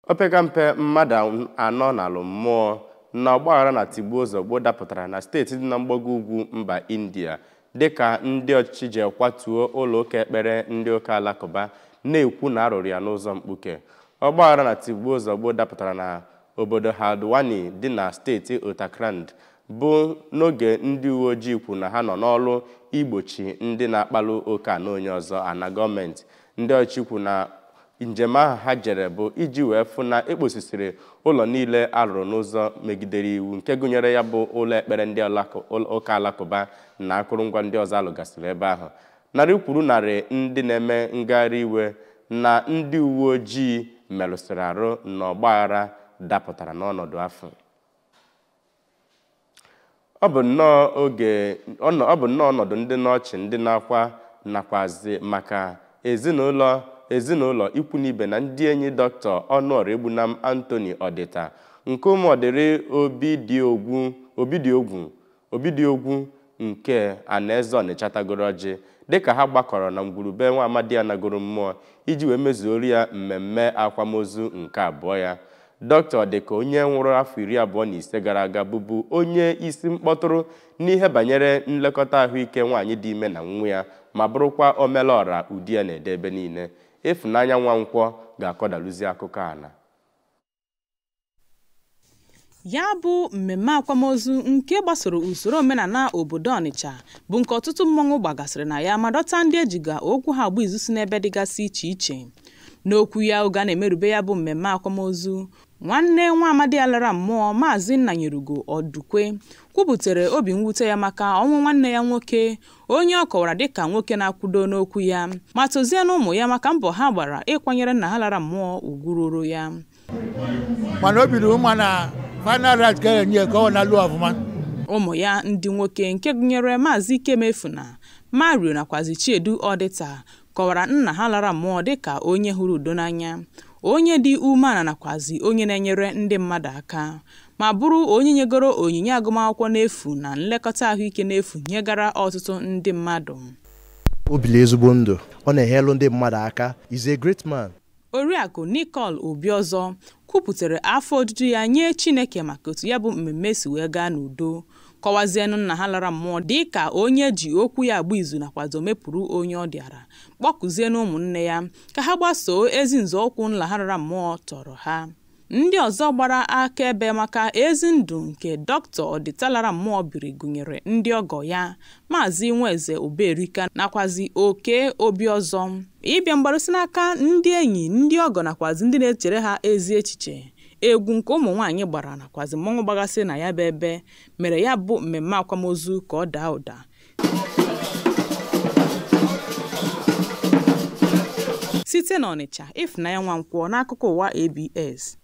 Opekampe mmadụ anọ n'alụ mmụọ na ọgbaghara na tigbuo zọgbuo dapụtara na steeti dị na mgbago ugwu mba India dịka ndị ọchịchị ji kwatuo ụlọ ụka ekpere ndị ụka alakụba na-ekwu na arụrụ ya n'ụzọ mkpuke. Ọgbaghara na tigbuo zọgbuo dapụtara na obodo Haldwani dị na steeti Uttarakhand bụ n'oge ndị uwe ojii kwu na ha nọ n'ọrụ igbochi ndị na-akpalụ oke na onye ọzọ ana gọọmenti. Ndị ọchịchị kwu na njem ahụ ha jere bụ iji wee fụ na ekposisiri ụlọ niile arụrụ n'ụzọ megidere iwu nke gụnyere ya bụ ụlọ ekpere ndị ụka alakụba na akụrụngwa ndị ọzọ alụgasịrị ebe ahụ. Narị kwuru narị ndị na-eme ngagharị iwe na ndị uwe ojii merụsịrị arụ na ọgbaghara dapụtara n'ọnọdụ afọ. Ọ bụ nnọọ ọnọdụ ndị n'ọchị ndị na-akwa nakwazi maka ezinụlọ ikwu n'ibe na ndị enyi Dr. Ọnụọraegbunam Anthony Odita nke ụmụọdịrị Obidiogwu nke Anaeze Ọnịcha tagoro ọjị dịka ha gbakọrọ na ngwurube nwa amadi ya nagoro mmụọ iji wee mezuoro ya mmemme akwamozu nke abụọ ya. Dr. Odika onye nwụrụ afọ 25 gara aga bụbu onye isi mkpọtụrụ n'ihe banyere nlekọta ahụike nwaanyị dị ime na nwa ya ma bụrụkwa omelọra ụdị ya na-ede ebe niile. Ịfụnanya Nwankwọ ga-akọdaluzi akụkọ ana. Ya bụ mmemme akwamozu nke gbasoro usoro omenala obodo Ọnịcha bụ nke ọtụtụ mmọnwụ gbagasịrị na ya ma dọta ndị ejiga okwu ha agba izu si n'ebe dịgasị iche iche. N'okwu ya oge a na-emerube ya bụ mmemme akwamozu, nwanne nwa amadi ya lara mmụọ Maazị Nnanyerugo Ọdụkwe kwubutere obi mwute ya maka ọnwụ nwanne ya nwoke onye ọ kọwara dịka nwoke na-akwudo n'okwu ya ma tozie na ụmụ ya maka mbọ ha gbara ịkwanyere nna ha lara mmụọ ugwu ruru ya. Mana obi dị mma na final right ga-enye ka ọ na-alụ ọfụma. Ụmụ ya ndị nwoke nke gụnyere Maazị Ikemefuna, Mario nakwazi Chiedu Odita kọwara nna ha lara mmụọ dịka onye hụrụ udo n'anya, onye dị umeala nakwazi onye na-enyere ndị mmadụ aka ma bụrụ onye nyegoro onyinye agụmakwụkwọ n'efu na nlekọta ahụike n'efu nyegara ọtụtụ ndị mmadụ. O bili ezigbo ndụ, ọ na-enyelu ndị mmadụ aka. Is a great man. Oriakụ Nicole Obiọzọ kwupụtara afọ ojuju ya nye Chineke maka otu ya bụ mmemme si wee gaa n'udo, kọwazienụ nna ha lara mmụọ dịka onye ji okwu ya agba izu nakwazo mepụrụ onye ọ dịara, kpọkụzienụ ụmụnne ya ka ha gbasoo ezi nzọụkwụ nla ha lara mmụọ tọrọ ha. Ndị ọzọ gbara akaebe maka ezi ndụ nke Dr. Odita lara mmụọ biri gụnyere ndị ọgọ ya Maazị Nweze Oberika nakwazi Oke Obiọzọ. Ịbịa mgbarụsị n'aka ndị enyi, ndị ọgọ nakwazi ndị na-echere ha ezi echiche. Egwu nke ụmụ nwaanyị gbara nakwazi mmọnwụ gbagasị na ya bụ ebe mere ya bụ mmemme akwamozu ka ọ daa ụda. Site n'Ọnịcha, Ịfụnanya Nwankwọ n'akụkọ ụwa ABS.